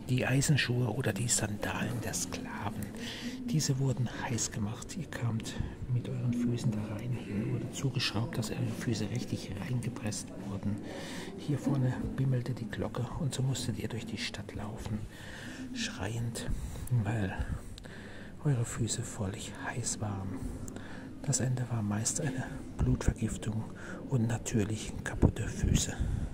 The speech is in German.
Die Eisenschuhe oder die Sandalen der Sklaven. Diese wurden heiß gemacht. Ihr kamt mit euren Füßen da rein. Hier wurde zugeschraubt, dass eure Füße richtig reingepresst wurden. Hier vorne bimmelte die Glocke und so musstet ihr durch die Stadt laufen, schreiend, weil eure Füße völlig heiß waren. Das Ende war meist eine Blutvergiftung und natürlich kaputte Füße.